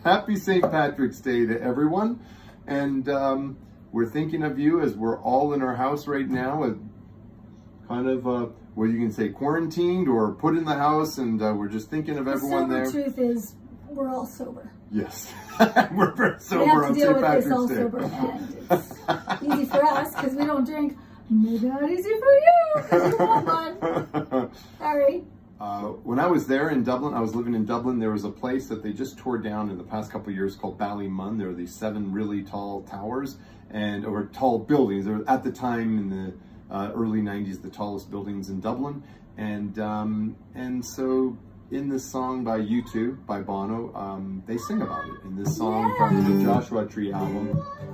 Happy St. Patrick's Day to everyone. And we're thinking of you as we're all in our house right now, kind of, well, you can say quarantined or put in the house, and we're just thinking of everyone there. The truth is, we're all sober. Yes, we're very sober on St. Patrick's Day. Sober, and it's easy for us because we don't drink. Maybe not easy for you because you want one. Sorry. When I was there in Dublin, I was living in Dublin, there was a place that they just tore down in the past couple of years called Ballymun. There were these 7 really tall towers or tall buildings. They were, at the time in the early 90s, the tallest buildings in Dublin. And so in this song by U2, by Bono, they sing about it in this song from the Joshua Tree album.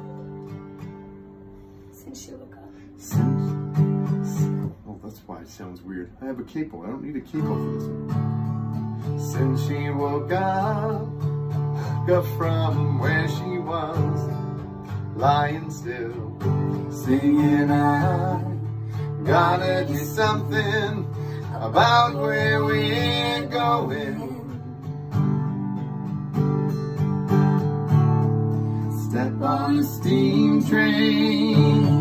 Oh, that's why it sounds weird. I have a capo. I don't need a capo for this one. Since she woke up from where she was, lying still, singing, I gotta do something about where we're going. Step on a steam train,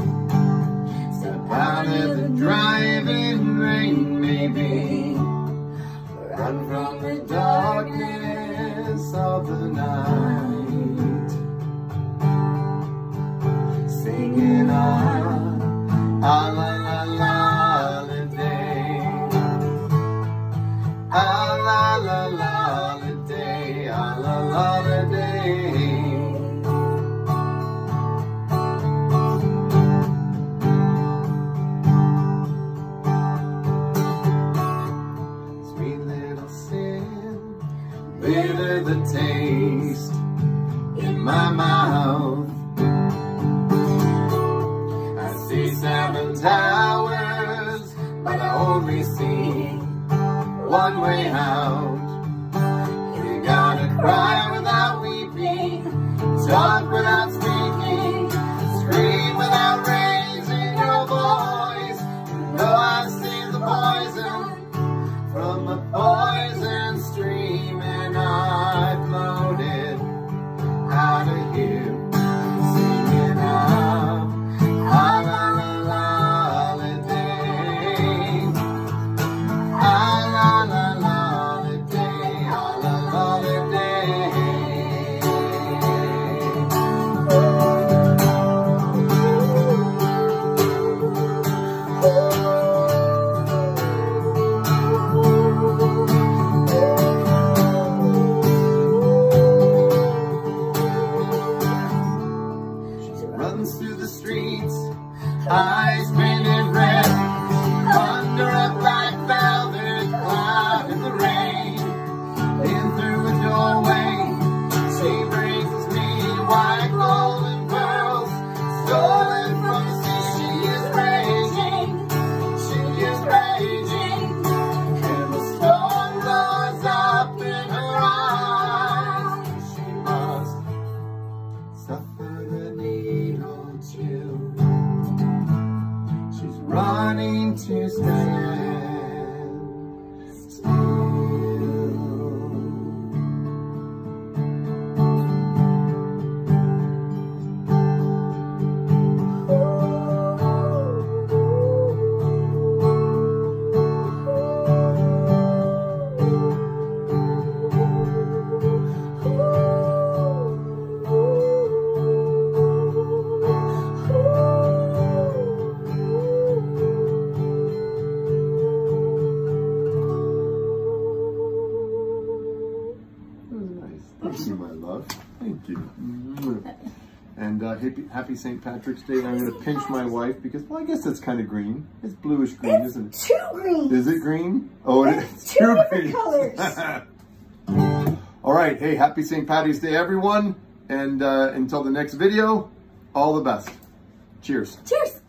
out of the driving rain, maybe run from the darkness of the night, singing la la la la la day, la la la la day, la la la day. Bitter the taste in my mouth. I see 7 towers, but I only see one way out. You gotta cry without weeping, talk without speaking, scream without raising your voice. You know I've seen the poison from the poison stream, and I floated out of here, singing out, la la la la day, la la la la day, la la la through the streets, eyes painted red, under a black velvet cloud in the rain. In through a doorway, she brings me white golden pearls, stolen from the sea. She is raging, and the storm blows up in her eyes. She must suffer the needle chill. She's running to stand still. Thank you, my love. Thank you. And happy St. Patrick's Day. I'm going to pinch my wife because, well, I guess that's kind of green. It's bluish green, isn't it? It's 2 greens. Is it green? Oh, it's 2 different green colors. All right. Hey, happy St. Patty's Day, everyone. And until the next video, all the best. Cheers. Cheers.